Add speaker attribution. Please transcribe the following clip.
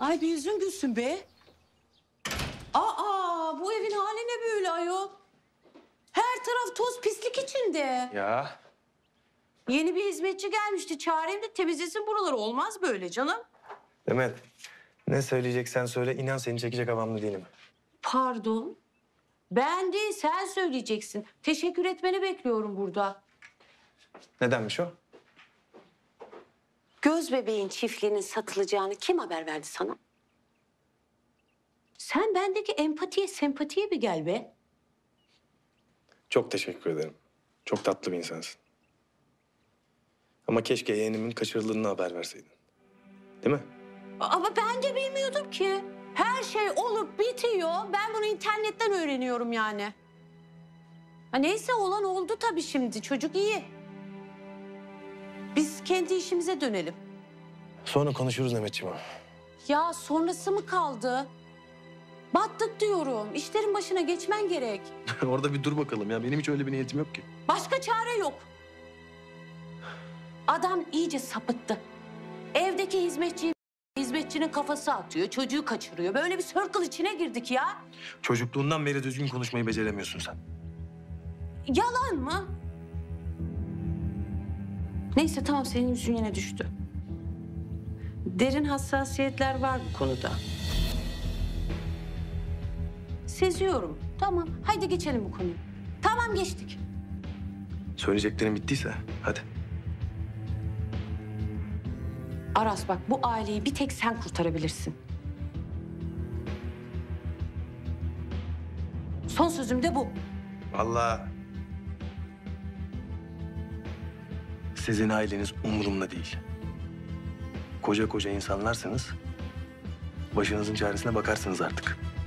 Speaker 1: Ay bir yüzün gülsün be. Aa bu evin hali ne böyle ayol? Her taraf toz pislik içinde.
Speaker 2: Ya
Speaker 1: Yeni bir hizmetçi gelmişti. Çağırayım da temizlesin buraları. Olmaz böyle canım.
Speaker 2: Demet, ne söyleyeceksen söyle. İnan seni çekecek havamda değilim.
Speaker 1: Pardon. Ben değil sen söyleyeceksin. Teşekkür etmeni bekliyorum burada.
Speaker 2: Nedenmiş o?
Speaker 1: Göz bebeğin çiftliğinin satılacağını kim haber verdi sana? Sen bendeki empatiye, sempatiye bir gel be.
Speaker 2: Çok teşekkür ederim. Çok tatlı bir insansın. Ama keşke yeğenimin kaçırıldığını haber verseydin. Değil mi?
Speaker 1: Ama ben de bilmiyordum ki. Her şey olup bitiyor. Ben bunu internetten öğreniyorum yani. Ha neyse olan oldu tabii şimdi. Çocuk iyi. Biz kendi işimize dönelim.
Speaker 2: Sonra konuşuruz Demetciğim.
Speaker 1: Ya sonrası mı kaldı? Battık diyorum. İşlerin başına geçmen gerek.
Speaker 2: Orada bir dur bakalım ya. Benim hiç öyle bir niyetim yok ki.
Speaker 1: Başka çare yok. Adam iyice sapıttı. Evdeki hizmetçinin kafası atıyor, çocuğu kaçırıyor. Böyle bir circle içine girdik ya.
Speaker 2: Çocukluğundan beri düzgün konuşmayı beceremiyorsun sen.
Speaker 1: Yalan mı? Neyse tamam senin yüzün yine düştü. Derin hassasiyetler var bu konuda. Seziyorum. Tamam haydi geçelim bu konuyu. Tamam geçtik.
Speaker 2: Söyleyeceklerim bittiyse hadi.
Speaker 1: Aras bak bu aileyi bir tek sen kurtarabilirsin. Son sözüm de bu.
Speaker 2: Vallahi sizin aileniz umurumda değil. Koca koca insanlarsınız. Başınızın çaresine bakarsınız artık.